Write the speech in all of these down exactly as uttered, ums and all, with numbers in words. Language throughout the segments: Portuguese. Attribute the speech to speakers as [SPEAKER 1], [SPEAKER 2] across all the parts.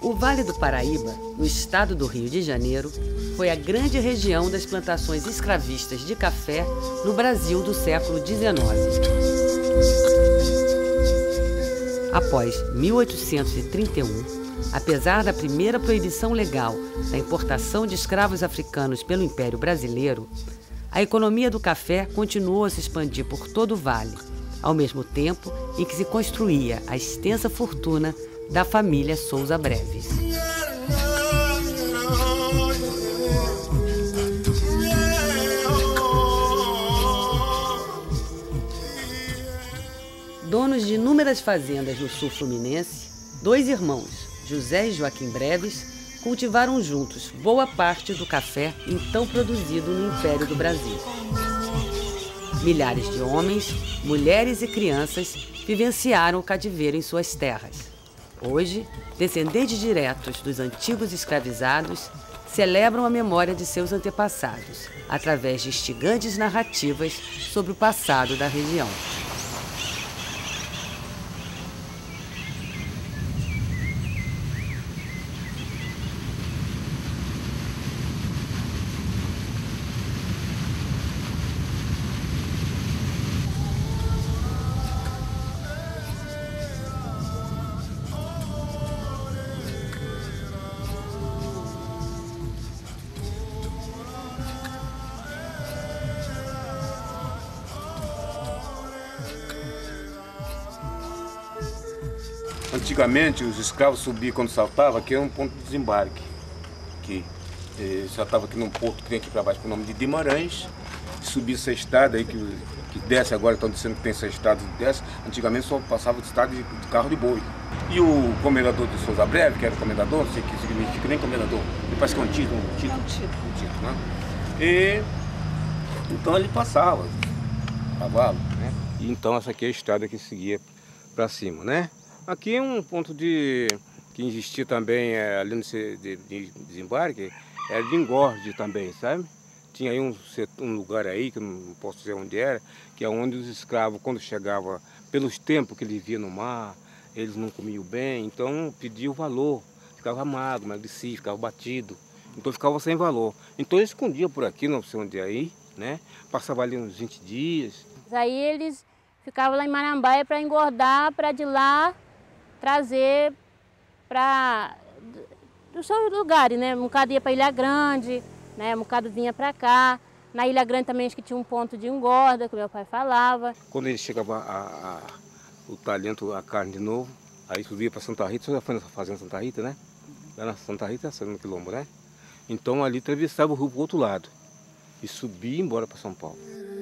[SPEAKER 1] O Vale do Paraíba, no estado do Rio de Janeiro, foi a grande região das plantações escravistas de café no Brasil do século dezenove. Após mil oitocentos e trinta e um, apesar da primeira proibição legal da importação de escravos africanos pelo Império Brasileiro, a economia do café continuou a se expandir por todo o vale, ao mesmo tempo em que se construía a extensa fortuna da família Souza Breves. Donos de inúmeras fazendas no sul fluminense, dois irmãos, José e Joaquim Breves, cultivaram juntos boa parte do café então produzido no Império do Brasil. Milhares de homens, mulheres e crianças vivenciaram o cativeiro em suas terras. Hoje, descendentes diretos dos antigos escravizados celebram a memória de seus antepassados, através de instigantes narrativas sobre o passado da região.
[SPEAKER 2] Antigamente, os escravos subiam quando saltavam, aqui era um ponto de desembarque. Que eh, saltava aqui num porto que tem aqui para baixo com o nome de Guimarães. Subia essa estrada aí que, que desce agora, estão dizendo que tem essa estrada que desce. Antigamente só passava de estrada de, de carro de boi. E o comendador de Souza Breve, que era o comendador, não sei o que significa nem comendador, ele parece que é um título, um título, um título, um título, né? E então ele passava, cavalo, né? E então essa aqui é a estrada que seguia para cima, né? Aqui é um ponto de que existia também, é, ali no de, de desembarque, era de engorde também, sabe? Tinha aí um, um lugar aí, que eu não posso dizer onde era, que é onde os escravos, quando chegavam, pelos tempos que eles viam no mar, eles não comiam bem, então pediam valor, ficava magro, emagrecia, ficava batido, então ficava sem valor. Então eles escondiam por aqui, não sei onde é aí, né? Passava ali uns vinte dias.
[SPEAKER 3] Aí eles ficavam lá em Marambaia para engordar, para de lá trazer para dos seus lugares, né? Um bocado ia para Ilha Grande, né? Um bocado vinha para cá. Na Ilha Grande também acho que tinha um ponto de engorda, que meu pai falava.
[SPEAKER 2] Quando ele chegava a, a, o talento, a carne de novo, aí subia para Santa Rita. Você já foi nessa fazenda Santa Rita, né? Lá na Santa Rita, no Quilombo, né? Então ali atravessava o rio para o outro lado e subia e ia embora para São Paulo.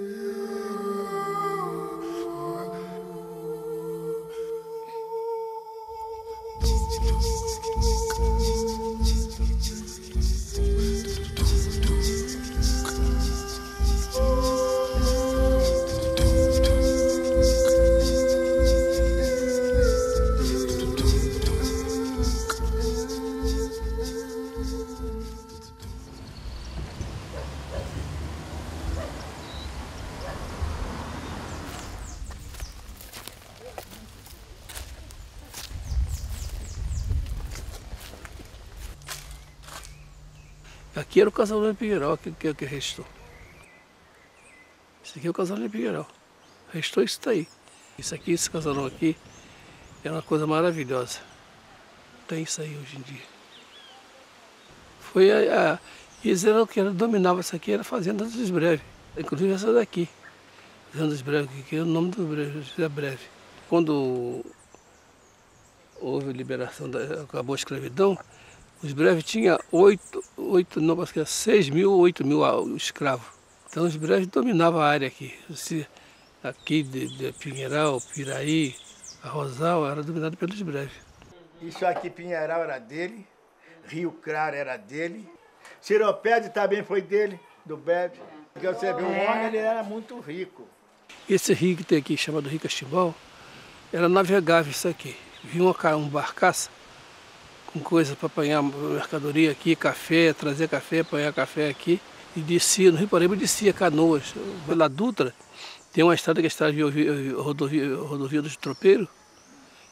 [SPEAKER 4] Aqui era o Casalão de Pinheiral, que, que, que restou. Esse aqui é o Casalão de Pinheiral. Restou isso daí. Isso aqui, esse casalão aqui, é uma coisa maravilhosa. Tem isso aí hoje em dia. Foi a... a eles eram que dominava isso aqui, era a Fazenda dos Breves. Inclusive essa daqui. Fazenda dos Breves, que é o nome do Breve, é Breve. Quando houve a liberação, da, acabou a escravidão, os Breves tinham oito, oito, não, acho que era seis mil ou oito mil escravos. Então os Breves dominavam a área aqui. Aqui de, de Pinheiral, Piraí, a Rosal era dominada pelos Breves.
[SPEAKER 5] Isso aqui, Pinheiral era dele, Rio Claro era dele, Seropédio também foi dele, do Breve. Porque você vê, o homem ele era muito rico.
[SPEAKER 4] Esse rio que tem aqui, chamado Rio Castimbal, era navegável isso aqui. Vinha uma, um barcaça com coisa para apanhar mercadoria aqui, café, trazer café, apanhar café aqui. E descia, no Rio Paraíba descia canoas. Pela Dutra tem uma estrada que é a estrada de rodovia, rodovia dos Tropeiros,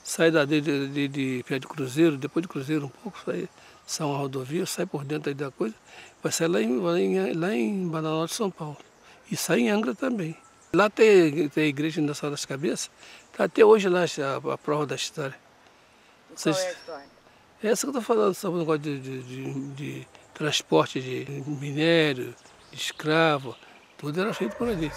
[SPEAKER 4] sai da, de, de, de pé de Cruzeiro, depois de Cruzeiro um pouco, sai, sai uma rodovia, sai por dentro aí da coisa, vai sair lá em, lá em, lá em Bananal de São Paulo. E sai em Angra também. Lá tem, tem a igreja Nossa Senhora das Cabeças, tá até hoje lá a, a prova da história.
[SPEAKER 6] E qual é a história?
[SPEAKER 4] Essa que eu estou falando, sobre o negócio de, de, de, de transporte de minério, de escravo, tudo era feito por ali.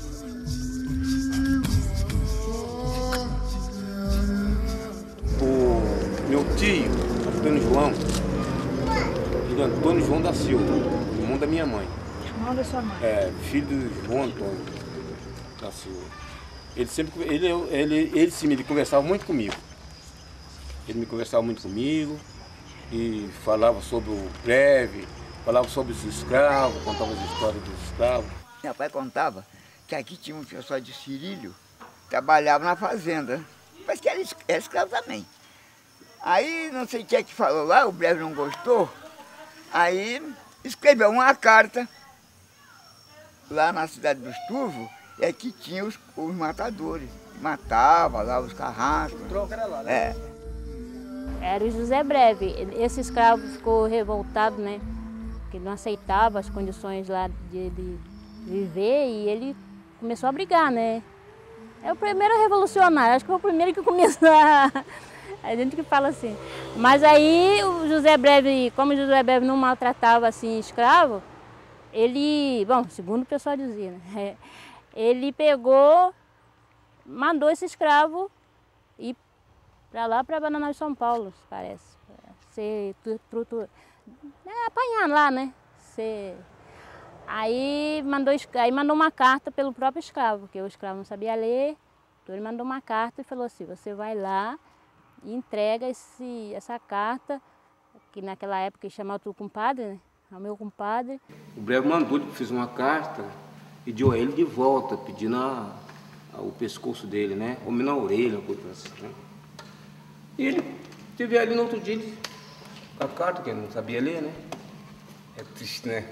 [SPEAKER 2] O meu tio, Antônio João, filho de Antônio João da Silva, irmão da minha mãe.
[SPEAKER 6] Irmão da sua mãe?
[SPEAKER 2] É, filho do João Antônio da Silva. Ele sempre, ele, ele, ele sim, ele conversava muito comigo. Ele me conversava muito comigo e falava sobre o breve, falava sobre os escravos, contava as histórias dos escravos.
[SPEAKER 7] Meu pai contava que aqui tinha um pessoal de Cirílio, trabalhava na fazenda, mas que era, era escravo também. Aí não sei o que é que falou lá, o breve não gostou, aí escreveu uma carta lá na cidade dos Turvos, é que tinha os, os matadores, matava lá os carrascos.
[SPEAKER 6] O troco era lá, né?
[SPEAKER 7] É.
[SPEAKER 3] Era o José Breve. Esse escravo ficou revoltado, né? Porque ele não aceitava as condições lá de ele viver e ele começou a brigar, né? É o primeiro revolucionário, acho que foi o primeiro que começou a... A gente que fala assim. Mas aí o José Breve, como o José Breve não maltratava assim escravo, ele, bom, segundo o pessoal dizia, né? Ele pegou, mandou esse escravo ir para lá, para Bananal de São Paulo, parece. Ser, tu, tu, tu, é, apanhar lá, né? Ser... Aí, mandou, aí mandou uma carta pelo próprio escravo, porque o escravo não sabia ler. Então ele mandou uma carta e falou assim, você vai lá e entrega esse, essa carta, que naquela época chamava o compadre, né? O meu compadre.
[SPEAKER 2] O breve mandou, ele fez uma carta e deu a ele de volta, pedindo a, a, o pescoço dele, né? Ou na orelha, uma coisa assim, né? E ele teve ali no outro dia com a carta, que ele não sabia ler, né? É triste, né?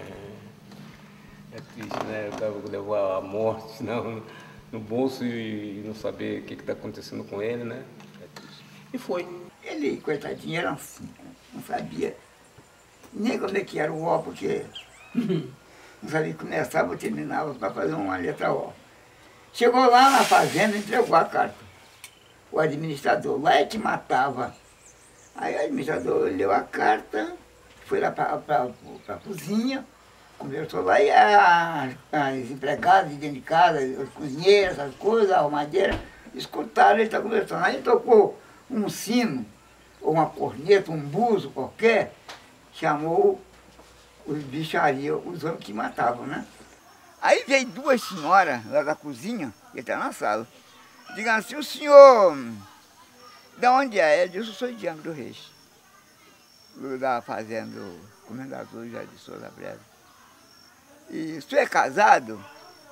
[SPEAKER 2] É triste, né? O cara levar a morte não, no bolso e não saber o que está acontecendo com ele, né? É triste. E foi.
[SPEAKER 7] Ele, coitadinho, era assim, não sabia nem como é que era o O, porque não sabia que começava ou terminava para fazer uma letra O. Chegou lá na fazenda e entregou a carta. O administrador lá é que matava. Aí o administrador leu a carta, foi lá para a cozinha, conversou lá e a, as empregadas de dentro de casa, as cozinheiras, essas coisas, a arrumadeira, escutaram ele estar conversando. Aí tocou um sino, ou uma corneta, um buzo qualquer, chamou os bicharias, os homens que matavam, né? Aí veio duas senhoras lá da cozinha, que está na sala. Digam assim, o senhor, de onde é? Eu disse, eu sou de Angra do Reis. Da fazenda, o comendador já de Souza Breve. E o senhor é casado?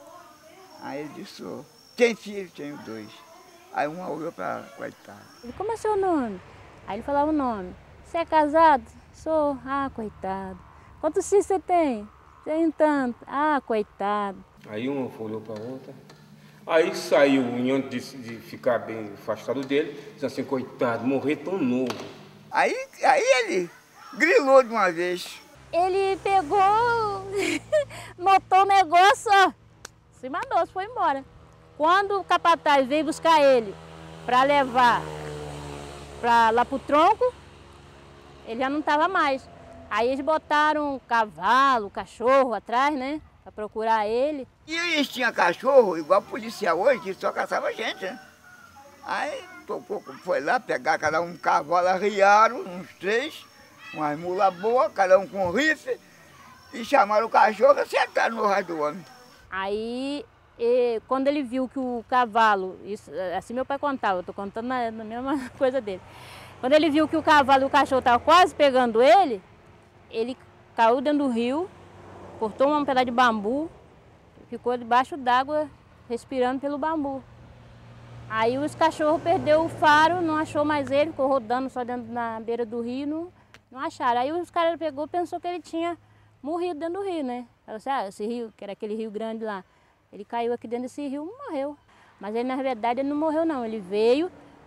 [SPEAKER 7] Aí ele disse, sou. Tem filho? Tenho dois. Aí uma olhou para coitado.
[SPEAKER 3] Como é seu nome? Aí ele falava o nome. Você é casado? Sou. Ah, coitado. Quantos filhos você tem? Tenho tanto. Ah, coitado.
[SPEAKER 2] Aí uma olhou para a outra. Aí saiu, antes de, de ficar bem afastado dele, disse assim, coitado, morrer tão novo.
[SPEAKER 7] Aí, aí ele grilou de uma vez.
[SPEAKER 3] Ele pegou, notou o negócio, ó, se mandou, foi embora. Quando o capataz veio buscar ele para levar pra, lá para o tronco, ele já não estava mais. Aí eles botaram cavalo, cachorro atrás, né, para procurar ele.
[SPEAKER 7] E eles tinham cachorro, igual policial hoje, que só caçava gente, né? Aí foi lá pegar cada um cavalo, arriaram, uns três, umas mulas boas, cada um com um rifle, e chamaram o cachorro e acertaram no raio do homem.
[SPEAKER 3] Aí, e, quando ele viu que o cavalo, isso, assim meu pai contava, eu estou contando na, na mesma coisa dele. Quando ele viu que o cavalo e o cachorro estavam quase pegando ele, ele caiu dentro do rio, cortou um pedaço de bambu, ficou debaixo d'água, respirando pelo bambu. Aí os cachorros perderam o faro, não achou mais ele, ficou rodando só dentro na beira do rio, não, não acharam. Aí os caras pegou e pensou que ele tinha morrido dentro do rio, né? Falou assim, ah, esse rio, que era aquele rio grande lá, ele caiu aqui dentro desse rio e morreu. Mas ele, na verdade, ele não morreu não, ele veio,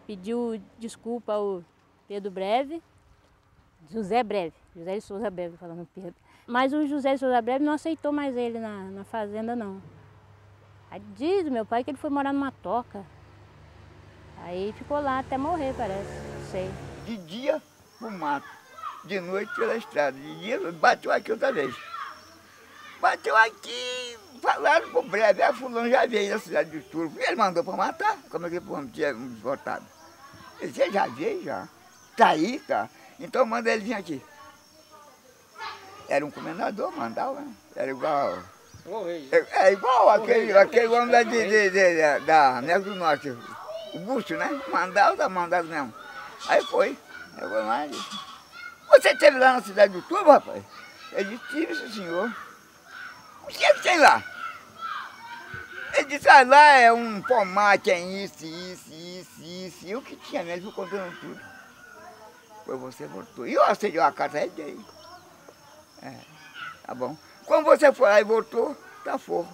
[SPEAKER 3] pediu desculpa ao Pedro Breve, José Breve, José de Souza Breve, falando Pedro. Mas o José de Souza Breve não aceitou mais ele na, na fazenda, não. Aí diz meu pai que ele foi morar numa toca. Aí ficou lá até morrer, parece, não sei.
[SPEAKER 7] De dia, pro mato. De noite, pela estrada. De dia, bateu aqui outra vez. Bateu aqui, falaram pro Breve, a fulano já veio na cidade de Turvo. Ele mandou para matar, como é que o homem tinha votado. Ele disse, já veio, já. Tá aí, tá. Então manda ele vir aqui. Era um comendador, mandava, né? Era igual... É, é igual aquele, aquele homem da, de, de, de, da América do Norte, o Búcio, né? Mandava, tá mandado mesmo. Aí foi. Eu vou lá e disse, você esteve lá na cidade do Turvo, rapaz? Ele disse, tive, seu senhor. O que é que tem lá? Ele disse, ah, lá é um pomar, tem isso, isso, isso, isso. E o que tinha mesmo, ele foi contando tudo. Foi você voltou. E eu aceitei a carta aí dei. É, tá bom. Quando você foi lá e voltou, tá forro.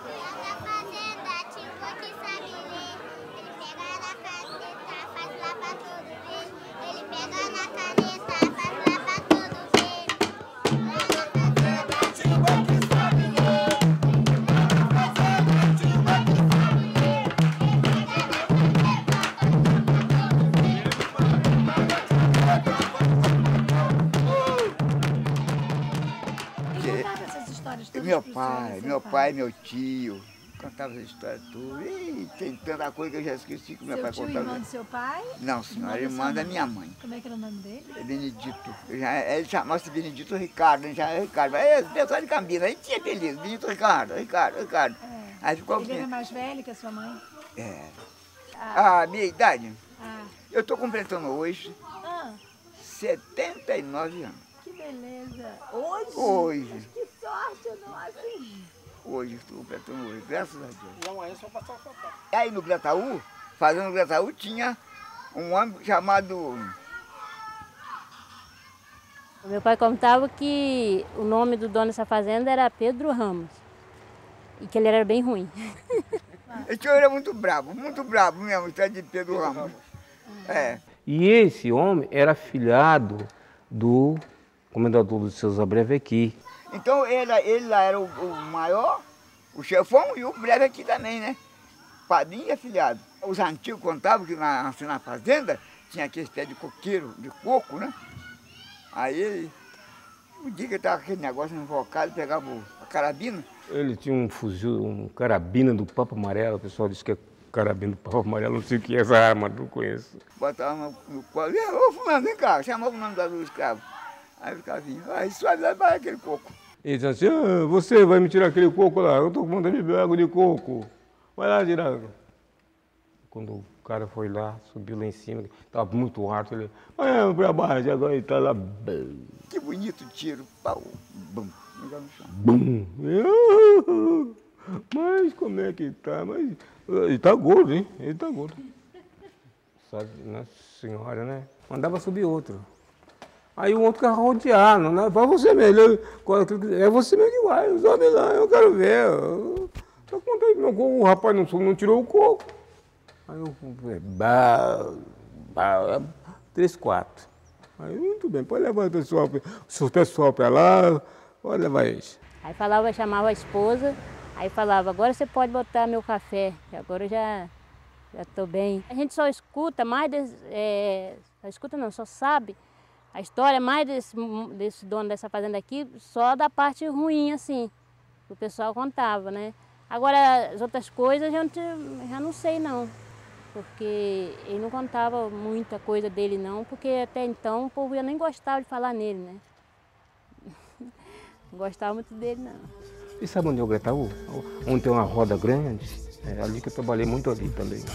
[SPEAKER 7] Meu pai, meu pai, meu tio, contava essa história toda. Ih, tem tanta coisa que eu já esqueci que meu pai contava.
[SPEAKER 6] Seu tio, irmão do seu pai?
[SPEAKER 7] Não, senhora, irmã da minha mãe.
[SPEAKER 6] Como é que era o nome dele?
[SPEAKER 7] Benedito. Eu já, ele chamava-se Benedito Ricardo, ele chamava Ricardo. Mas é, pessoal de Campinas, a gente tinha apelido, Benedito Ricardo, Ricardo, Ricardo.
[SPEAKER 6] É.
[SPEAKER 7] Aí ficou
[SPEAKER 6] Ele era mais velho que a sua mãe?
[SPEAKER 7] É.
[SPEAKER 6] Ah.
[SPEAKER 7] A minha idade,
[SPEAKER 6] Ah.
[SPEAKER 7] eu estou completando hoje
[SPEAKER 6] Ah,
[SPEAKER 7] setenta e nove anos.
[SPEAKER 6] que beleza. Hoje?
[SPEAKER 7] Hoje.
[SPEAKER 6] Que sorte, nossa.
[SPEAKER 7] Hoje, estou completando hoje, graças a Deus.
[SPEAKER 4] E amanhã só passar o papai.
[SPEAKER 7] Aí no Grataú, fazendo o Grataú, tinha um homem chamado...
[SPEAKER 3] Meu pai contava que o nome do dono dessa fazenda era Pedro Ramos. E que ele era bem ruim.
[SPEAKER 7] Esse senhor era muito bravo, muito bravo mesmo, está de Pedro Ramos. É.
[SPEAKER 2] E esse homem era filhado do comendador dos seus Breve aqui.
[SPEAKER 7] Então ele, ele lá era o, o maior, o chefão, e o Breve aqui também, né? Padrinho e afilhado. Os antigos contavam que na, assim, na fazenda tinha aquele pé de coqueiro, de coco, né? Aí ele, o dia que estava aquele negócio invocado, pegava a carabina.
[SPEAKER 2] Ele tinha um fuzil, um carabina do Papo Amarelo, o pessoal disse que é carabina do Papo Amarelo, não sei o que é essa arma, não conheço.
[SPEAKER 7] Botava no, no colo, e ô fulano, vem cá, chamava o nome do escravo. Aí ficava vindo, aí suave lá vai aquele coco.
[SPEAKER 2] Ele disse assim, ah, você vai me tirar aquele coco lá, eu estou com vontade de beber água de coco. Vai lá tirar. Quando o cara foi lá, subiu lá em cima, estava muito alto, ele, ah, para baixo, agora ele está lá. Bum.
[SPEAKER 7] Que bonito tiro, pau, bum, no chão.
[SPEAKER 2] Bum. Mas como é que tá? Mas ele tá gordo, hein? Ele tá gordo. Sabe, Nossa Senhora, né? Mandava subir outro. Aí o outro ficava rodeado, né? Vai você mesmo. É você mesmo que vai, sobe lá, eu quero ver. Eu contei meu coco, o rapaz não, não tirou o coco. Aí eu falei, bah, bah, três, quatro. Aí, muito bem, pode levar o pessoal, o pessoal para lá, pode levar eles.
[SPEAKER 3] Aí falava, chamava a esposa, aí falava, agora você pode botar meu café, que agora eu já já estou bem. A gente só escuta mais, desse, é, só escuta não, só sabe a história mais desse, desse dono dessa fazenda aqui, só da parte ruim, assim, que o pessoal contava, né? Agora, as outras coisas eu não, já não sei, não. Porque ele não contava muita coisa dele, não, porque até então o povo nem gostava de falar nele, né? Não gostava muito dele, não.
[SPEAKER 2] E sabe onde é o Grataú? Onde tem uma roda grande? É ali que eu trabalhei muito ali também.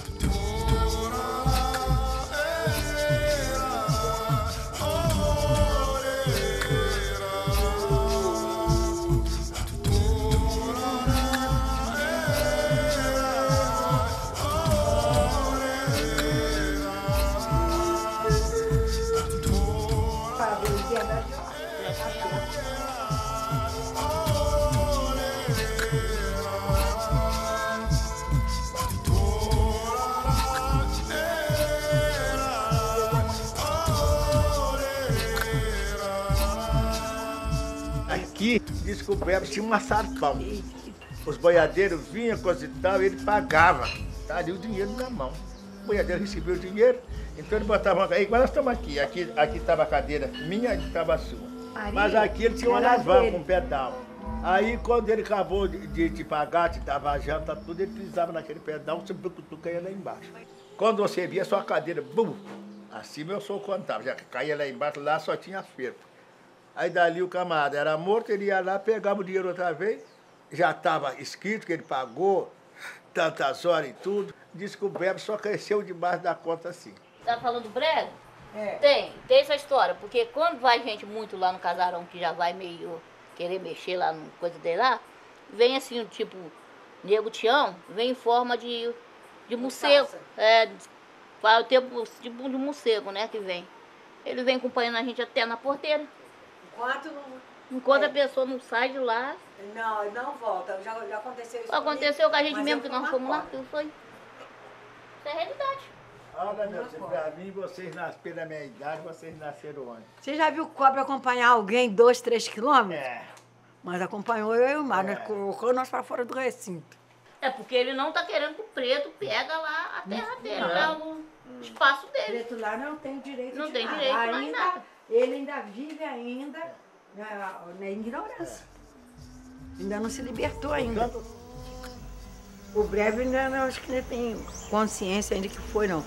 [SPEAKER 5] aqui, descobriram, tinha um açarpão. Os boiadeiros vinham, coisa e tal, e ele pagava. Tá ali o dinheiro na mão. O boiadeiro recebeu o dinheiro, então ele botava uma cadeira. Igual nós estamos aqui. Aqui estava a cadeira minha, aqui estava a sua.
[SPEAKER 6] Maria,
[SPEAKER 5] Mas aqui ele tinha uma
[SPEAKER 6] era
[SPEAKER 5] alavanca,
[SPEAKER 6] dele.
[SPEAKER 5] um pedal. Aí quando ele acabou de, de, de pagar, te dava a janta, tudo, ele pisava naquele pedal, você caía lá embaixo. Quando você via sua cadeira, bum, acima eu sou contava, já caía lá embaixo, lá só tinha acerto. Aí dali o camarada era morto, ele ia lá, pegava o dinheiro outra vez, já estava escrito que ele pagou tantas horas e tudo, descobriu, só cresceu debaixo da conta assim.
[SPEAKER 8] Tá falando do brega?
[SPEAKER 6] É.
[SPEAKER 8] Tem, tem essa história, porque quando vai gente muito lá no casarão, que já vai meio querer mexer lá no coisa dele lá, vem assim, tipo, nego Tião, vem em forma de, de morcego. É, faz o tempo tipo de morcego, né, que vem. Ele vem acompanhando a gente até na porteira.
[SPEAKER 6] Enquanto não...
[SPEAKER 8] Enquanto
[SPEAKER 6] É.
[SPEAKER 8] a pessoa não sai de lá.
[SPEAKER 6] Não, ele não volta. Já, já aconteceu isso
[SPEAKER 8] Aconteceu com a gente
[SPEAKER 6] mas
[SPEAKER 8] mesmo,
[SPEAKER 6] eu
[SPEAKER 8] que
[SPEAKER 6] fui
[SPEAKER 8] nós
[SPEAKER 6] uma
[SPEAKER 8] fomos lá,
[SPEAKER 6] cobra.
[SPEAKER 8] que foi. Isso é realidade.
[SPEAKER 5] Olha, meu filho, pra mim, vocês nasceram pela minha idade, vocês nasceram onde?
[SPEAKER 6] Você já viu cobra acompanhar alguém dois, três quilômetros?
[SPEAKER 5] É.
[SPEAKER 6] Mas acompanhou eu e o Mar,
[SPEAKER 5] É.
[SPEAKER 6] nós colocou nós para fora do recinto.
[SPEAKER 8] É porque ele não tá querendo que o preto pega lá a terra dele, lá o espaço dele.
[SPEAKER 6] Preto lá não tem direito
[SPEAKER 8] Não
[SPEAKER 6] de
[SPEAKER 8] tem
[SPEAKER 6] nada.
[SPEAKER 8] direito mais
[SPEAKER 6] ainda,
[SPEAKER 8] nada.
[SPEAKER 6] Ele ainda vive ainda na, na ignorância. Ainda não se libertou ainda.
[SPEAKER 5] Portanto,
[SPEAKER 6] O breve ainda não, acho que não tem consciência ainda que foi, não.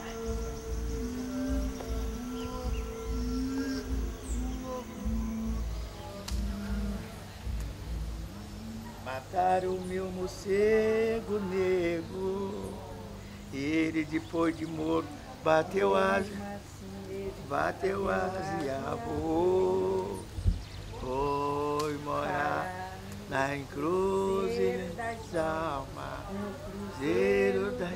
[SPEAKER 5] mataram o meu morcego negro, ele depois de morto bateu asa, bateu asa e avô, foi morar na encruzilha das almas, zero das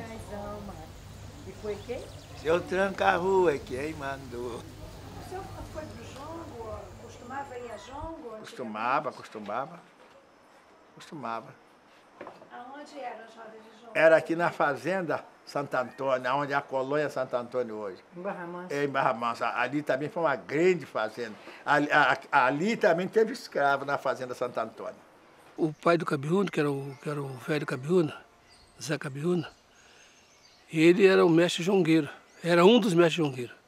[SPEAKER 6] E foi quem?
[SPEAKER 5] seu tranca-rua é quem mandou.
[SPEAKER 6] O senhor foi pro jongo? Costumava ir a jongo?
[SPEAKER 5] Costumava, costumava, costumava.
[SPEAKER 6] Aonde eram as rodas de jongo?
[SPEAKER 5] Era aqui na fazenda Santo Antônio, onde é a colônia Santo Antônio hoje.
[SPEAKER 6] Em Barra Mansa.
[SPEAKER 5] É, em Barra Mansa. Ali também foi uma grande fazenda. Ali, a- ali também teve escravo na fazenda Santo Antônio.
[SPEAKER 4] O pai do Cabiúna, que era o, que era o velho Cabiúna, Zé Cabiúna, ele era o mestre jongueiro, era um dos mestres jongueiros.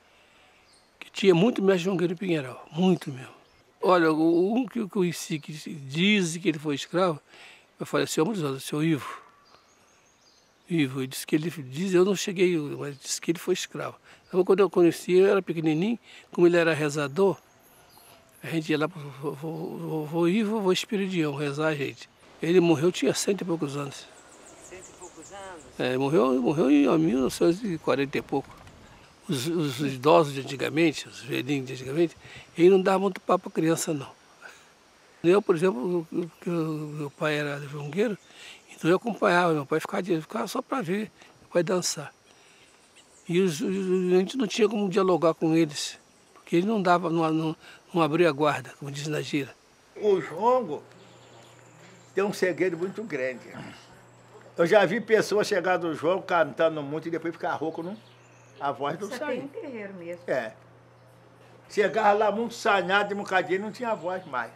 [SPEAKER 4] Que tinha muito mestre jongueiro em Pinheiral, muito mesmo. Olha, o um que eu conheci, que diz que ele foi escravo, eu falei, seu Murizola, seu Ivo. Ivo, ele disse que ele diz, eu não cheguei, mas disse que ele foi escravo. Então, quando eu conheci, eu era pequenininho, como ele era rezador, a gente ia lá para o vô Ivo, vô Espiridião, rezar a gente. Ele morreu, tinha cento e poucos anos.
[SPEAKER 1] Cento e poucos anos?
[SPEAKER 4] É, morreu, morreu em mil novecentos e quarenta e pouco. Os, os idosos de antigamente, os velhinhos de antigamente, eles não davam muito papo para criança, não. Eu, por exemplo, eu- eu- meu pai era jongueiro, então eu acompanhava, meu pai ficava, ficava só para ver meu pai dançar. E os, os- a gente não tinha como dialogar com eles, porque eles não davam, não, não, não abriam a guarda, como diz na gira.
[SPEAKER 5] O jongo tem um segredo muito grande. Eu já vi pessoas chegar do jogo cantando muito e depois ficar rouco, não? A voz não
[SPEAKER 6] Você tem
[SPEAKER 5] sai.
[SPEAKER 6] um terreiro mesmo.
[SPEAKER 5] É. Chegava lá muito sanhado, de um bocadinho, não tinha voz mais.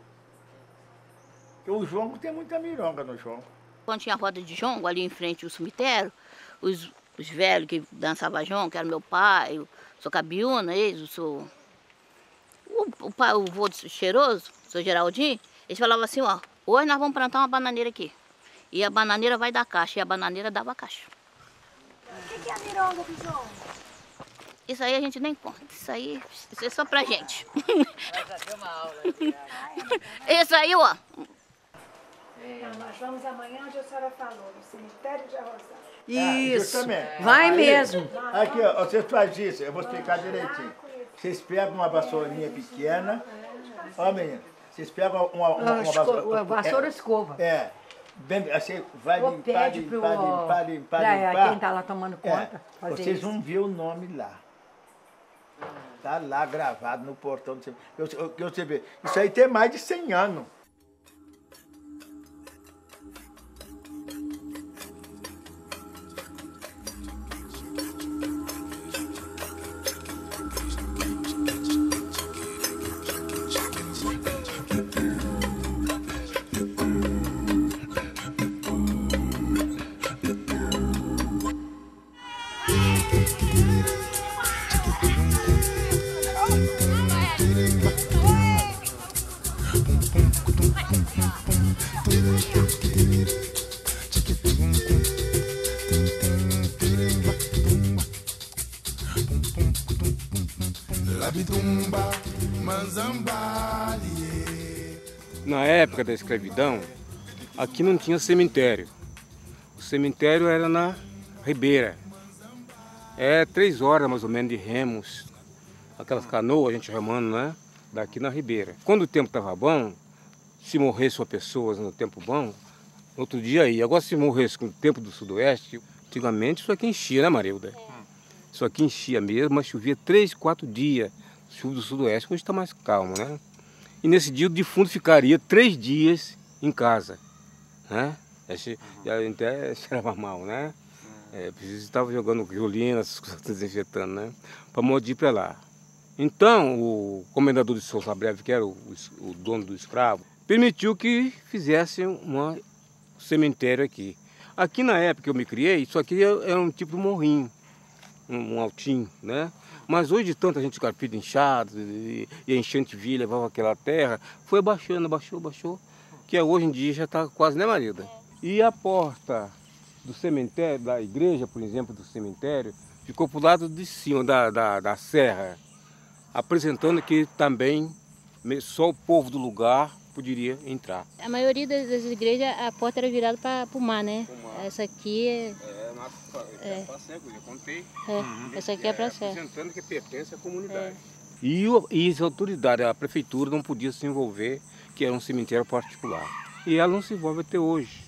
[SPEAKER 5] Porque o jongo tem muita mironga no jongo.
[SPEAKER 8] Quando tinha a roda de jongo ali em frente ao cemitério, os, os velhos que dançavam jongo, que era meu pai, o seu Cabiúna, eles, o seu... O, o pai, o vô cheiroso, o seu Geraldinho, eles falavam assim, ó, hoje nós vamos plantar uma bananeira aqui. E a bananeira vai dar caixa, e a bananeira dava caixa.
[SPEAKER 6] O que, que é a mironga do jongo?
[SPEAKER 8] Isso aí a gente nem conta, isso aí, isso é só pra gente. Isso aí, ó,
[SPEAKER 6] Então, nós vamos amanhã, onde a senhora falou, no cemitério de Arrozal.
[SPEAKER 5] Ah,
[SPEAKER 6] Isso.
[SPEAKER 5] justamente.
[SPEAKER 6] Vai
[SPEAKER 5] Aí,
[SPEAKER 6] mesmo.
[SPEAKER 5] Aqui, ó, vocês fazem isso, eu vou explicar direitinho. Vocês pegam uma vassourinha pequena, ó menina, vocês pegam uma, uma, uma vassoura...
[SPEAKER 6] A vassoura escova.
[SPEAKER 5] É, é, bem, assim, vai
[SPEAKER 6] Ou
[SPEAKER 5] limpar,
[SPEAKER 6] pede pro
[SPEAKER 5] limpar, limpar, limpar,
[SPEAKER 6] pra
[SPEAKER 5] limpar.
[SPEAKER 6] quem tá lá tomando
[SPEAKER 5] É,
[SPEAKER 6] conta fazer
[SPEAKER 5] vocês
[SPEAKER 6] isso.
[SPEAKER 5] vão ver o nome lá. Tá lá gravado no portão do cemitério. Eu, eu, eu, você vê, isso aí tem mais de cem anos.
[SPEAKER 2] Na época da escravidão, aqui não tinha cemitério. O cemitério era na Ribeira. É três horas mais ou menos de remos, aquelas canoas, a gente remando, né? Daqui na Ribeira. Quando o tempo estava bom, se morresse uma pessoa no tempo bom, outro dia ia. Agora se morresse com o tempo do sudoeste, antigamente isso aqui enchia, né, Marilda? Isso aqui enchia mesmo, mas chovia três, quatro dias. Chuva do sudoeste, hoje está mais calmo, né? E nesse dia o defunto ficaria três dias em casa, né? E até cheirava mal, né? É, estava jogando violino, essas coisas desinfetando, né? Para morder para lá. Então, o comendador de Sousa Breve, que era o, o dono do escravo, permitiu que fizesse um cemitério aqui. Aqui na época que eu me criei, isso aqui era um tipo de morrinho, um, um altinho, né? Mas hoje de tanta gente carpida inchada, e, e a enchente vinha, levava aquela terra, foi baixando, baixou, baixou, que hoje em dia já está quase, né, Marilda? E a porta do cemitério, da igreja, por exemplo, do cemitério, ficou para o lado de cima da, da, da serra, apresentando que também só o povo do lugar poderia entrar.
[SPEAKER 3] A maioria das, das igrejas, a porta era virada para o mar, né? Mar. Essa aqui é...
[SPEAKER 2] É, nossa, é, é para cego, eu contei.
[SPEAKER 3] É, uhum. Essa aqui é, é para cego.
[SPEAKER 2] Apresentando que pertence à comunidade. É. E, o, e as autoridades, a prefeitura não podia se envolver, que era um cemitério particular. E ela não se envolve até hoje.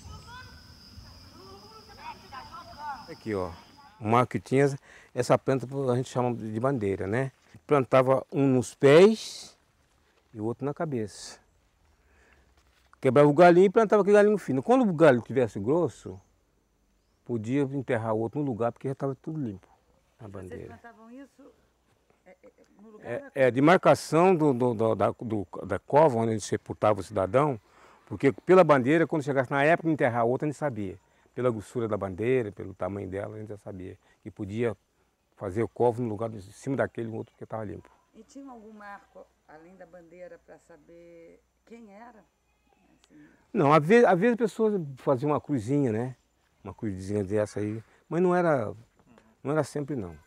[SPEAKER 2] Aqui, ó, o mar que tinha, essa planta a gente chama de bandeira, né? Plantava um nos pés e o outro na cabeça. Quebrava o galinho e plantava aquele galinho fino. Quando o galho tivesse grosso, podia enterrar o outro no lugar, porque já estava tudo limpo, a bandeira.
[SPEAKER 6] Vocês plantavam isso no lugar
[SPEAKER 2] é,
[SPEAKER 6] da...
[SPEAKER 2] é, de marcação do, do, do, da, do, da cova onde a gente sepultava o cidadão, porque pela bandeira, quando chegasse na época de enterrar o outro, a gente sabia. Pela grossura da bandeira, pelo tamanho dela, a gente já sabia que podia fazer o covo no lugar de cima daquele outro que estava limpo.
[SPEAKER 6] E tinha algum marco, além da bandeira, para saber quem era? Assim...
[SPEAKER 2] Não, às vezes, às vezes as pessoas faziam uma cruzinha, né? Uma cruzinha dessa aí, mas não era, não era sempre não.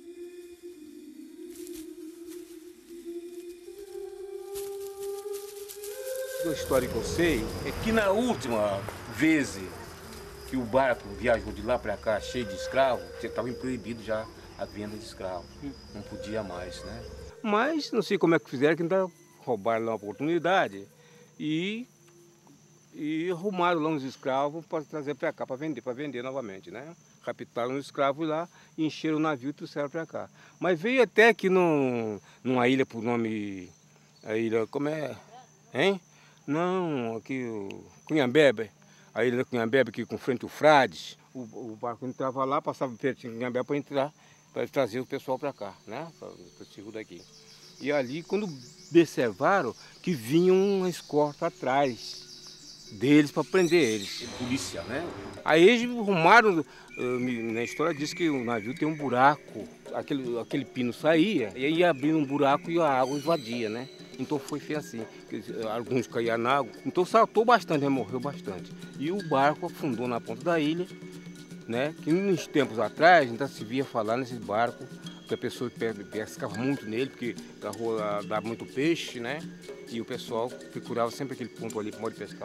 [SPEAKER 2] A história que eu sei é que na última vez que o barco viajou de lá para cá cheio de escravos, estava proibido já a venda de escravos, não podia mais, né? Mas não sei como é que fizeram, que ainda roubaram lá uma oportunidade e, e arrumaram lá uns escravos para trazer para cá, para vender, para vender novamente, né? Captaram os escravos lá, encheram o navio e trouxeram para cá. Mas veio até aqui num, numa ilha por nome, a ilha, como é, hein? Não, aqui o Cunhambebe. A ilha da Cunhambebe, aqui com frente ao Frades, o, o barco entrava lá, passava pertinho do Cunhambebe para entrar, para trazer o pessoal para cá, né? Para o seguro daqui. E ali, quando observaram que vinha uma escorta atrás deles para prender eles. Polícia, né? Aí eles arrumaram, na história diz que o navio tem um buraco, aquele, aquele pino saía, e aí ia abrindo um buraco e a água invadia, né? Então foi feio assim, alguns caíam na água, então saltou bastante, né? Morreu bastante. E o barco afundou na ponta da ilha, né? Que uns tempos atrás ainda se via falar nesses barcos, que a pessoa pescava muito nele, porque a rua dava muito peixe, né? E o pessoal procurava sempre aquele ponto ali para pescar.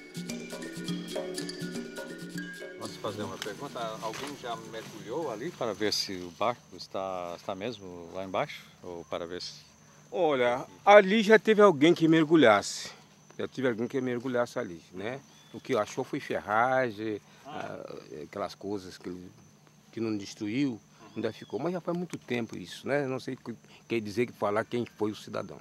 [SPEAKER 9] Posso fazer uma pergunta? Alguém já mergulhou ali para ver se o barco está, está mesmo lá embaixo? Ou para ver se...
[SPEAKER 2] Olha, ali já teve alguém que mergulhasse, já teve alguém que mergulhasse ali, né? O que achou foi ferragem, ah, aquelas coisas que, que não destruiu, ainda ficou. Mas já faz muito tempo isso, né? Não sei o que quer dizer, que falar quem foi o cidadão.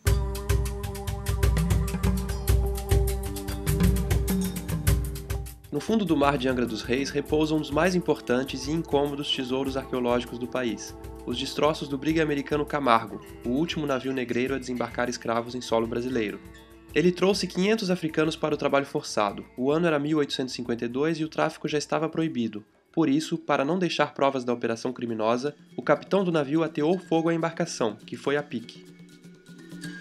[SPEAKER 10] No fundo do mar de Angra dos Reis repousam um dos mais importantes e incômodos tesouros arqueológicos do país, os destroços do brigue americano Camargo, o último navio negreiro a desembarcar escravos em solo brasileiro. Ele trouxe quinhentos africanos para o trabalho forçado. O ano era mil oitocentos e cinquenta e dois e o tráfico já estava proibido. Por isso, para não deixar provas da operação criminosa, o capitão do navio ateou fogo à embarcação, que foi a pique.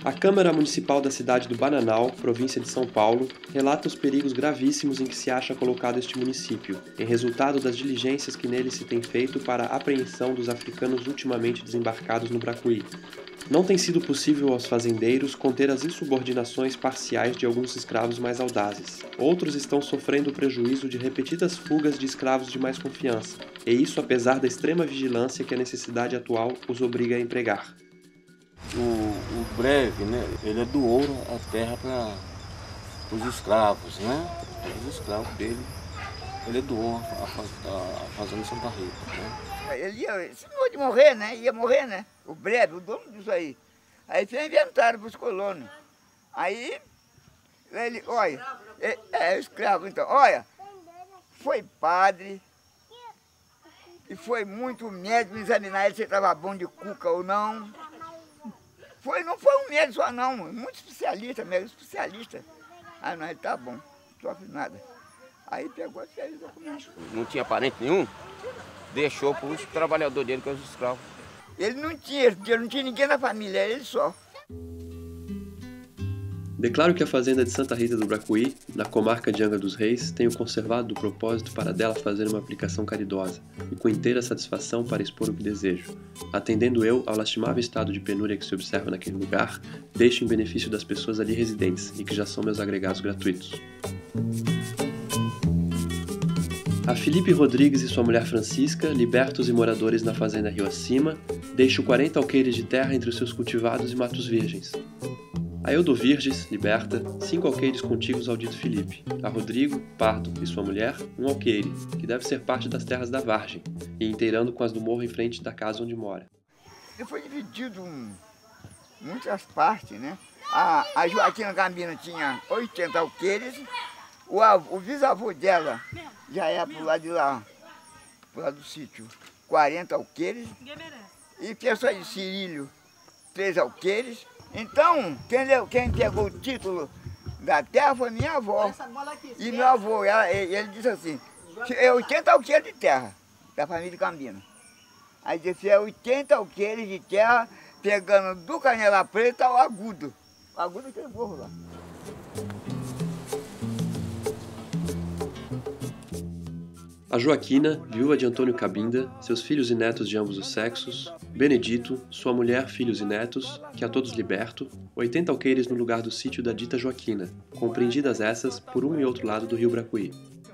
[SPEAKER 10] A Câmara Municipal da cidade do Bananal, província de São Paulo, relata os perigos gravíssimos em que se acha colocado este município, em resultado das diligências que nele se tem feito para a apreensão dos africanos ultimamente desembarcados no Bracuí. Não tem sido possível aos fazendeiros conter as insubordinações parciais de alguns escravos mais audazes. Outros estão sofrendo o prejuízo de repetidas fugas de escravos de mais confiança, e isso apesar da extrema vigilância que a necessidade atual os obriga a empregar.
[SPEAKER 2] O, o breve, né, ele doou a terra para os escravos, né? Os escravos dele, ele doou a, a, a fazenda Santa Rita, né?
[SPEAKER 7] Ele ia, se não de morrer, né? Ia morrer, né? O breve, o dono disso aí. Aí foi inventado para os colonos. Aí, ele, olha, é, é escravo, então, olha, foi padre e foi muito médico examinar ele se estava bom de cuca ou não. Foi, não foi um médico só não, muito especialista mesmo, especialista. Ah, não, ele tá bom, não sofre nada. Aí pegou e fez o documento.
[SPEAKER 2] Não tinha parente nenhum, deixou para os trabalhadores dele, que eram os escravos.
[SPEAKER 7] Ele não tinha, ele não tinha ninguém na família, ele só.
[SPEAKER 10] Declaro que a fazenda de Santa Rita do Bracuí, na comarca de Angra dos Reis, tenho conservado do propósito para dela fazer uma aplicação caridosa e com inteira satisfação para expor o que desejo, atendendo eu ao lastimável estado de penúria que se observa naquele lugar, deixo em benefício das pessoas ali residentes e que já são meus agregados gratuitos. A Felipe Rodrigues e sua mulher Francisca, libertos e moradores na fazenda Rio Acima, deixo quarenta alqueires de terra entre os seus cultivados e matos virgens. A Eudo Virges, liberta, cinco alqueires contíguos ao dito Felipe. A Rodrigo, Pardo e sua mulher, um alqueire, que deve ser parte das terras da Vargem, e inteirando com as do morro em frente da casa onde mora.
[SPEAKER 7] Ele foi dividido em muitas partes, né? A, a Joaquina Gambino tinha oitenta alqueires, o, avô, o bisavô dela já é pro lado de lá, pro lado do sítio, quarenta alqueires, e pessoa de Cirílio, três alqueires. Então, quem, quem pegou o título da terra foi minha avó e meu avô. Ela, ele, ele disse assim, é oitenta alqueires de terra, da família Gambino. Aí disse, é oitenta alqueires de terra, pegando do Canela Preta ao Agudo. O Agudo é aquele morro lá.
[SPEAKER 10] A Joaquina, viúva de Antônio Cabinda, seus filhos e netos de ambos os sexos, Benedito, sua mulher, filhos e netos, que a todos liberto, oitenta alqueires no lugar do sítio da dita Joaquina, compreendidas essas por um e outro lado do rio Bracuí.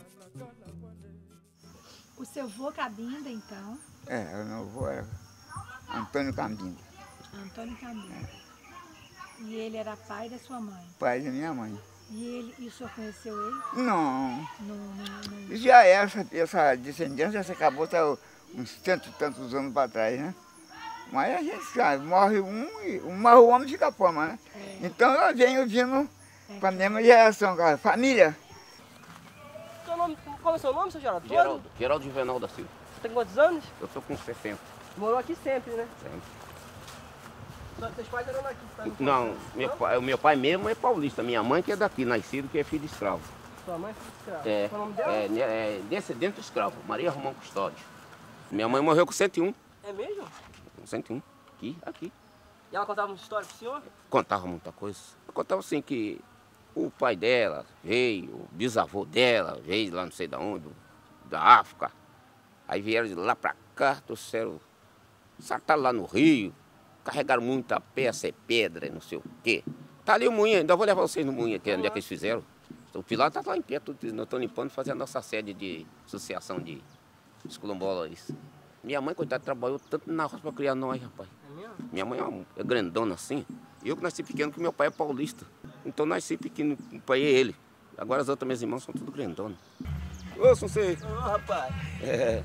[SPEAKER 11] O seu vô Cabinda, então?
[SPEAKER 7] É, o meu vô era Antônio Cabinda.
[SPEAKER 11] Antônio Cabinda. É. E ele era pai da sua mãe?
[SPEAKER 7] Pai da minha mãe.
[SPEAKER 11] E, ele, e o senhor conheceu ele?
[SPEAKER 7] Não.
[SPEAKER 11] Não, não, não.
[SPEAKER 7] Já essa, essa descendência já acabou tá, uns cento e tantos anos para trás, né? Mas a gente sabe, morre um e morre o homem fica fome, né? É. Então eu venho vindo é. para a mesma geração, cara. Família.
[SPEAKER 12] Seu nome, qual é o seu nome, seu Geraldo?
[SPEAKER 2] Geraldo, Geraldo Juvenal da Silva.
[SPEAKER 12] Você tem quantos anos?
[SPEAKER 2] Eu sou com sessenta.
[SPEAKER 12] Morou aqui sempre, né?
[SPEAKER 2] Sempre.
[SPEAKER 12] Seus pais eram daqui? Tá
[SPEAKER 2] não, meu pai, o meu pai mesmo é paulista. Minha mãe que é daqui, nascido, que é filho de escravo.
[SPEAKER 12] Sua mãe é filho de escravo?
[SPEAKER 2] É,
[SPEAKER 12] qual o nome dela?
[SPEAKER 2] É, é descendente do escravo, Maria Romão Custódio. Minha mãe morreu com cento e um.
[SPEAKER 12] É mesmo?
[SPEAKER 2] Com cento e um, aqui, aqui.
[SPEAKER 12] E ela contava uma história pro senhor?
[SPEAKER 2] Contava muita coisa. Contava assim que o pai dela veio, o bisavô dela veio lá não sei de onde, da África. Aí vieram de lá pra cá, trouxeram, saltaram lá no rio. Carregaram muita peça e pedra, não sei o quê. Tá ali o moinho, ainda vou levar vocês no moinho aqui, onde é que eles fizeram. O pilar tá lá em pé, tudo, nós estamos limpando, fazendo a nossa sede de associação de esculambólas. Minha mãe, coitada, trabalhou tanto na roça para criar nós, rapaz. É mesmo? Minha mãe é, uma, é grandona assim. Eu que nasci pequeno, porque meu pai é paulista. Então nasci pequeno, o pai é ele. Agora as outras minhas irmãs são tudo grandonas. Ô, não sei.
[SPEAKER 12] Ô, rapaz.
[SPEAKER 2] É.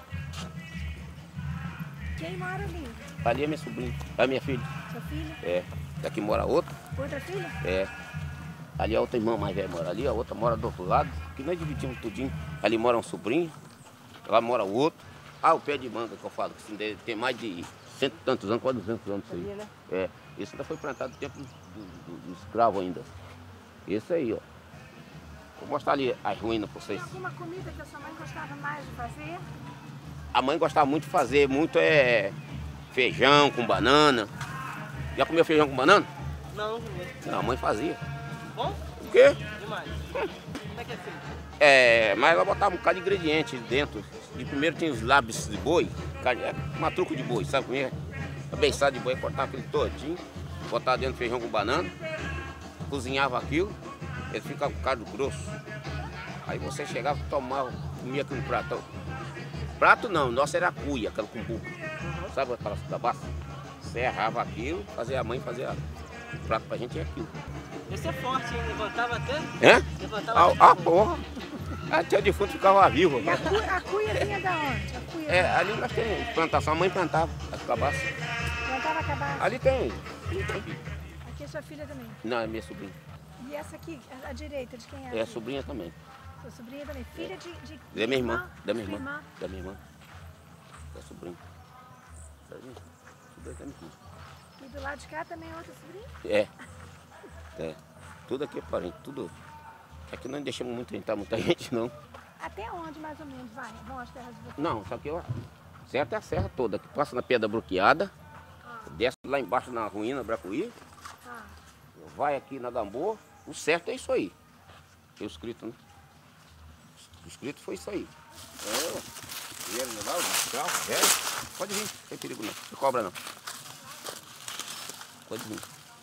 [SPEAKER 11] Quem mora ali?
[SPEAKER 2] Ali é minha sobrinha, é minha filha.
[SPEAKER 11] Sua filha?
[SPEAKER 2] É. Daqui mora outra.
[SPEAKER 11] Outra filha?
[SPEAKER 2] É. Ali a outra irmã mais velha mora ali, a outra mora do outro lado, que nós dividimos tudinho. Ali mora um sobrinho, lá mora o outro. Ah, o pé de manga que eu falo, que tem mais de cento e tantos anos, quase duzentos anos isso aí. É. Esse ainda foi plantado no tempo do, do, do escravo ainda. Esse aí, ó. Vou mostrar ali as ruínas para vocês.
[SPEAKER 11] Tem alguma comida que a sua mãe gostava mais de fazer?
[SPEAKER 2] A mãe gostava muito de fazer, muito é feijão com banana. Já comeu feijão com banana?
[SPEAKER 12] Não, não.
[SPEAKER 13] Não, a mãe fazia.
[SPEAKER 12] Bom?
[SPEAKER 13] O quê?
[SPEAKER 12] Demais. Como é que é feito?
[SPEAKER 13] É, mas ela botava um bocado de ingrediente dentro. De primeiro tinha os lábios de boi, uma truco de boi, sabe como é? A beiçada de boi, cortava aquele todinho, botava dentro do feijão com banana, cozinhava aquilo, ele ficava com caldo grosso. Aí você chegava, tomava, comia aquele prato. Prato não, nossa era a cuia, aquela cumbuca. Sabe aquela cabaça? Você errava aquilo, fazia a mãe, fazia o prato pra gente e aquilo.
[SPEAKER 12] Esse é forte, hein? Levantava até?
[SPEAKER 13] Hã?
[SPEAKER 12] Levantava
[SPEAKER 13] Ah,
[SPEAKER 12] até.
[SPEAKER 13] ah, porra! Até o defunto ficava vivo.
[SPEAKER 11] E a cuia, a cuia vinha da onde? A cuia
[SPEAKER 13] É, ali nós temos plantação, a mãe plantava as cabaças.
[SPEAKER 11] plantava a cabaça.
[SPEAKER 13] Ali tem.
[SPEAKER 11] Aqui é sua filha também.
[SPEAKER 13] Não, é minha sobrinha.
[SPEAKER 11] E essa aqui, a, a direita, de quem é?
[SPEAKER 13] É a sobrinha também.
[SPEAKER 11] Sua sobrinha também. Filha de... de
[SPEAKER 13] Da minha irmã. Da minha
[SPEAKER 11] Sua
[SPEAKER 13] irmã. Da minha irmã. Da sobrinha. Da minha sobrinha da minha irmã.
[SPEAKER 11] E do lado de cá também é outra sobrinha?
[SPEAKER 13] É. É. Tudo aqui é parente, tudo. Aqui não deixamos muito entrar muita gente, não.
[SPEAKER 11] Até onde, mais ou menos, vai? Vão as terras de vocês?
[SPEAKER 13] Não, só que ó, certo é a serra toda, que passa na Pedra Broqueada, ah. desce lá embaixo na ruína, Bracuí, ah. vai aqui na Gamboa, o certo é isso aí. Tem o escrito, né? O escrito foi isso aí. É, vieram lá, os escravos, velho. Pode vir, não tem perigo não, não cobra não. Pode vir.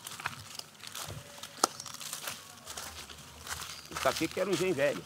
[SPEAKER 13] Isso aqui que era um engenho velho.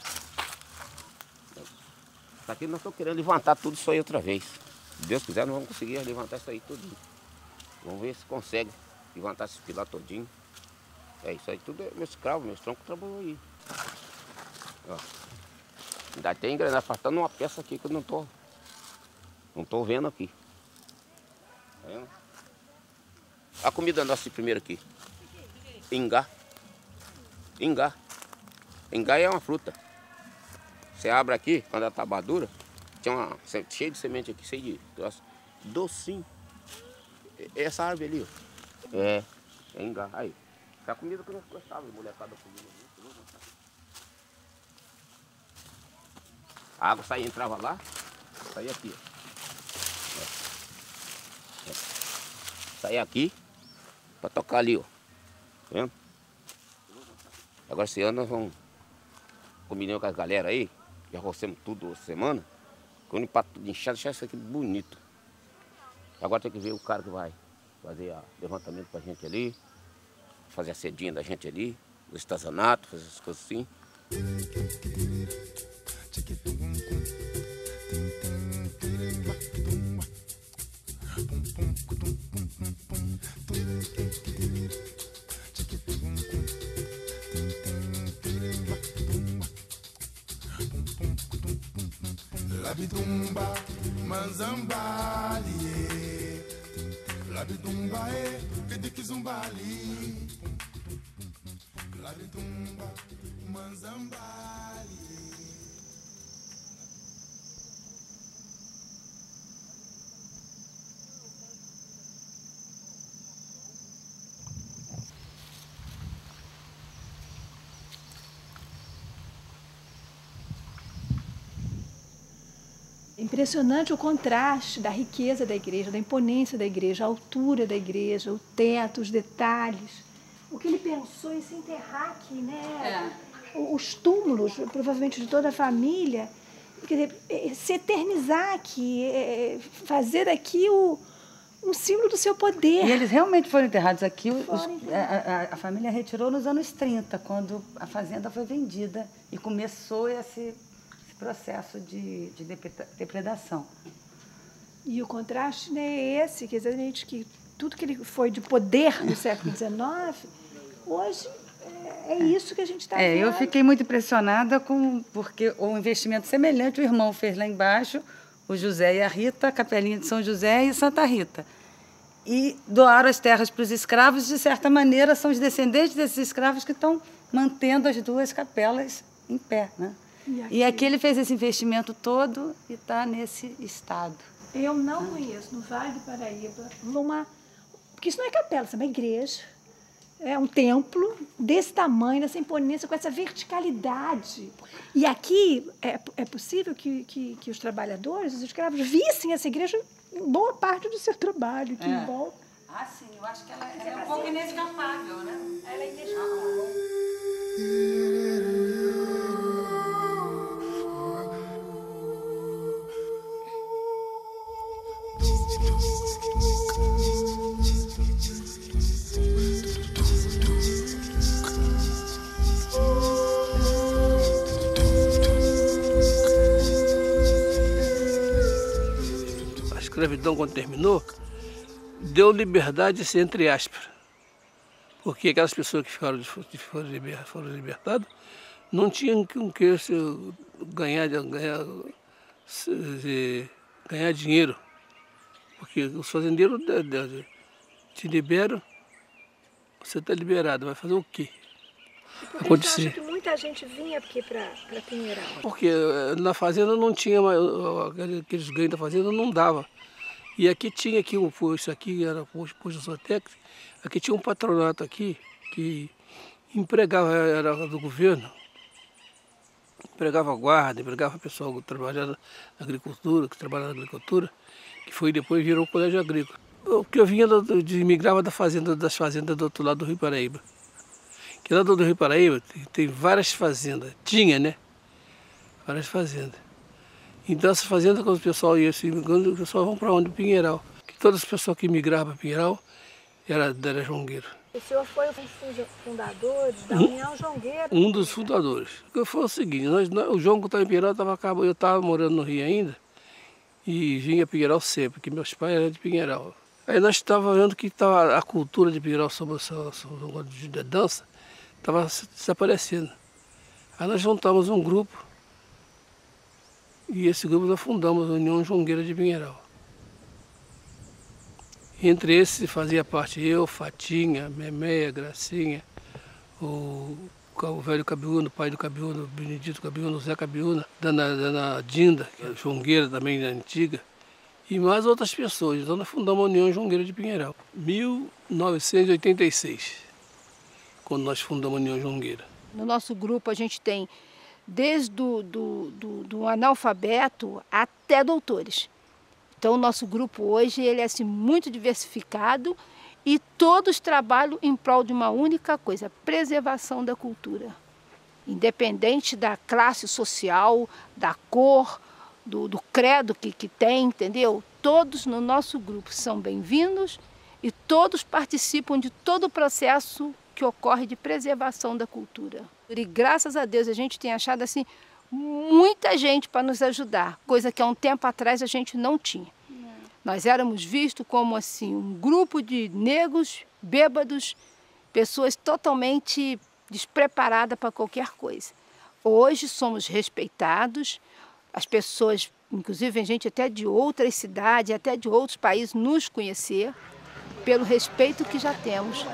[SPEAKER 13] Isso aqui nós estamos querendo levantar tudo isso aí outra vez. Se Deus quiser, nós vamos conseguir levantar isso aí tudinho. Vamos ver se consegue levantar esses pilares todinho. É isso aí, tudo é meus escravos, meus troncos trabalham aí. Ó. Ainda tem engrenagem, faltando uma peça aqui que eu não tô, não tô vendo aqui. Tá vendo? A comida nossa primeiro aqui. Ingá. Ingá. Ingá é uma fruta. Você abre aqui, quando ela tá madura, tem uma cheia de semente aqui, cheia de troço. Docinho. Essa árvore ali, ó. É, é ingá. Aí. É a comida que nós gostávamos, molecada comida. A água saía, entrava lá, saía aqui, ó. É. É. Saía aqui, pra tocar ali, ó. Tá vendo? Agora esse ano nós vamos combinar com as galera aí, já roçamos tudo essa semana. Quando o pato tudo inchado, deixar isso aqui bonito. Agora tem que ver o cara que vai fazer o levantamento pra gente ali, fazer a cedinha da gente ali, o estazanato, fazer essas coisas assim.
[SPEAKER 14] Labitumba, manzambali, labitumba e kidikizumbali, labitumba, manzambali.
[SPEAKER 11] Impressionante o contraste da riqueza da igreja, da imponência da igreja, a altura da igreja, o teto, os detalhes. O que ele pensou em se enterrar aqui, né? É. Os túmulos, provavelmente de toda a família, quer dizer, se eternizar aqui, fazer aqui o, um símbolo do seu poder.
[SPEAKER 1] E eles realmente foram enterrados aqui. Foram os, enterrados. A, a, a família retirou nos anos trinta, quando a fazenda foi vendida e começou esse... processo de, de depredação.
[SPEAKER 11] E o contraste, né, é esse, quer dizer, a gente, que tudo que ele foi de poder no século dezenove, hoje é, é isso que a gente está
[SPEAKER 1] é,
[SPEAKER 11] vendo.
[SPEAKER 1] Eu fiquei muito impressionada com, porque o investimento semelhante o irmão fez lá embaixo, o José e a Rita, a Capelinha de São José e Santa Rita. E doaram as terras para os escravos, de certa maneira, são os descendentes desses escravos que estão mantendo as duas capelas em pé, né? E aqui, e aqui ele fez esse investimento todo e está nesse estado.
[SPEAKER 11] Eu não ah. conheço, no Vale do Paraíba, uma... Porque isso não é capela, isso é uma igreja. É um templo desse tamanho, dessa imponência, com essa verticalidade. E aqui é, é possível que, que, que os trabalhadores, os escravos, vissem essa igreja em boa parte do seu trabalho, que
[SPEAKER 1] é.
[SPEAKER 11] envolve.
[SPEAKER 6] Ah, sim, eu acho que ela, ela é um pouco inescapável, né?
[SPEAKER 11] Ela é inescapável.
[SPEAKER 4] A escravidão, quando terminou, deu liberdade, assim, entre aspas, porque aquelas pessoas que ficaram, que foram, liber, foram libertadas não tinham com que se, ganhar, ganhar, se, ganhar dinheiro, porque os fazendeiros te liberam, você está liberado, vai fazer o quê?
[SPEAKER 11] Por que você acha que muita gente vinha aqui para Pinheiral?
[SPEAKER 4] Porque na fazenda não tinha, aqueles ganhos da fazenda não dava. E aqui tinha aqui um posto, aqui era o posto de Zootec, aqui tinha um patronato aqui que empregava, era do governo, empregava guarda, empregava pessoal que trabalhava na agricultura, que trabalhava na agricultura, que foi depois virou o colégio agrícola. Porque eu vinha, de, migrava da fazenda, das fazendas do outro lado do Rio Paraíba. Que lá do Rio Paraíba tem, tem várias fazendas, tinha, né? Várias fazendas. Então essa fazenda, quando o pessoal ia se migrando, o pessoal vão para onde? Pinheiral. Que todas as pessoas que migravam para Pinheiral era, era jongueiro.
[SPEAKER 11] O senhor foi um dos fundadores da União Jongueira?
[SPEAKER 4] Um dos fundadores. Foi o seguinte, nós, o João que estava em Pinheiral, tava, eu estava morando no Rio ainda, e vinha a Pinheiral sempre, porque meus pais eram de Pinheiral. Aí nós estávamos vendo que tava, a cultura de Pinheiral sobre, sobre, sobre a dança estava desaparecendo. Aí nós juntamos um grupo, e esse grupo nós fundamos a União Jongueira de Pinheiral. Entre esses fazia parte eu, Fatinha, Memeia, Gracinha, o, o velho Cabiúna, o pai do Cabiúna, o Benedito Cabiúna, o Zé Cabiúna, Dana, Dana Dinda, que é jongueira também da antiga, e mais outras pessoas. Então nós fundamos a União Jongueira de Pinheiral, mil novecentos e oitenta e seis, quando nós fundamos a União Jongueira.
[SPEAKER 11] No nosso grupo a gente tem desde do, do, do, do analfabeto até doutores. Então o nosso grupo hoje ele é assim, muito diversificado e todos trabalham em prol de uma única coisa, preservação da cultura. Independente da classe social, da cor, do, do credo que, que tem, entendeu? Todos no nosso grupo são bem-vindos e todos participam de todo o processo que ocorre de preservação da cultura. E graças a Deus a gente tem achado assim muita gente para nos ajudar, coisa que há um tempo atrás a gente não tinha. Não. Nós éramos vistos como assim um grupo de negros, bêbados, pessoas totalmente despreparadas para qualquer coisa. Hoje somos respeitados, as pessoas, inclusive vem gente até de outras cidades, até de outros países nos conhecer, pelo respeito que já temos.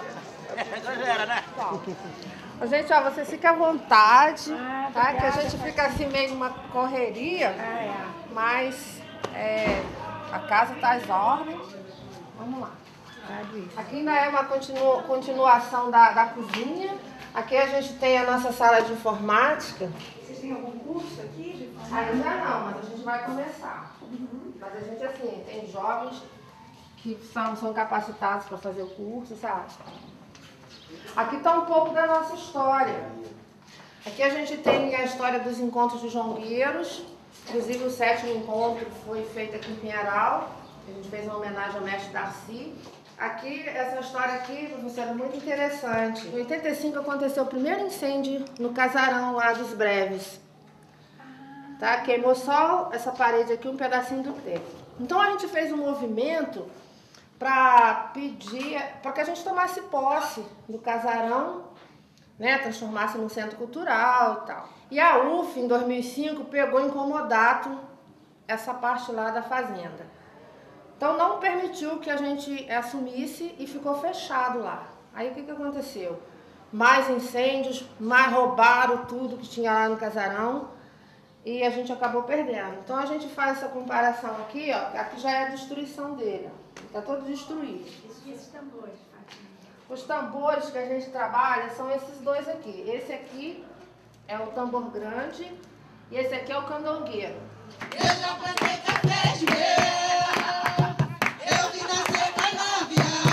[SPEAKER 15] A gente, ó, você fica à vontade, ah, tá? Que a gente fica assim meio numa correria, ah, é. mas é, a casa está às ordens. Vamos lá. Aqui ainda é uma continu, continuação da, da cozinha. Aqui a gente tem a nossa sala de informática. Vocês têm algum curso aqui? Ainda não, mas a gente vai começar. Uhum. Mas a gente, assim, tem jovens que são, são capacitados para fazer o curso, sabe? Aqui está um pouco da nossa história. Aqui a gente tem a história dos encontros de jongueiros. Inclusive o sétimo encontro foi feito aqui em Pinheiral. A gente fez uma homenagem ao mestre Darcy. Aqui, essa história aqui, professora, é muito interessante. Em oitenta e cinco aconteceu o primeiro incêndio no casarão lá dos Breves. Tá? Queimou só essa parede aqui, um pedacinho do teto. Então a gente fez um movimento para pedir, para que a gente tomasse posse do casarão, né, transformasse num centro cultural e tal. E a U F, em dois mil e cinco, pegou em comodato essa parte lá da fazenda. Então não permitiu que a gente assumisse e ficou fechado lá. Aí o que, que aconteceu? Mais incêndios, mais roubaram tudo que tinha lá no casarão e a gente acabou perdendo. Então a gente faz essa comparação aqui, ó, aqui já é a destruição dele. Está todo destruído.
[SPEAKER 11] E esses tambores, Fatinha?
[SPEAKER 15] Os tambores que a gente trabalha são esses dois aqui. Esse aqui é o tambor grande e esse aqui é o candongueiro.
[SPEAKER 14] Eu já plantei café de meu, eu vi nascer canavial.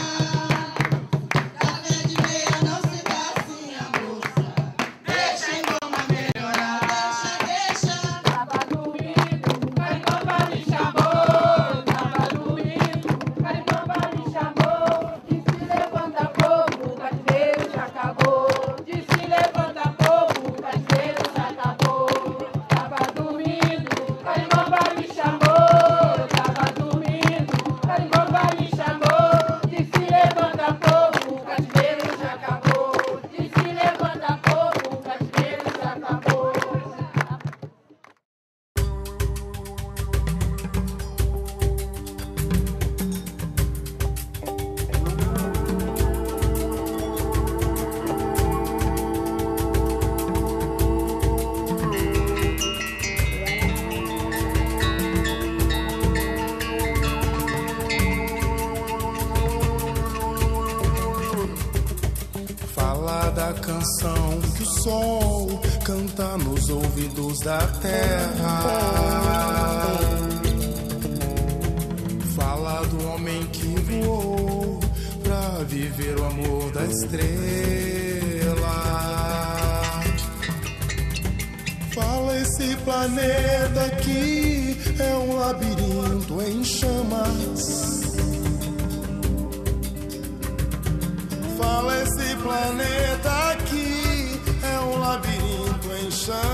[SPEAKER 14] canção que o sol canta nos ouvidos da terra. Fala do homem que voou pra viver o amor da estrela. Fala esse planeta que é um labirinto em chamas. Fala esse planeta aqui é um labirinto em chamas.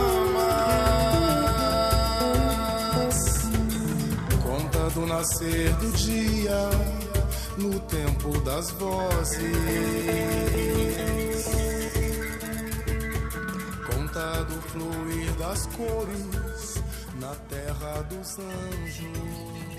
[SPEAKER 14] Conta do nascer do dia no tempo das vozes. Conta do fluir das cores na terra dos anjos.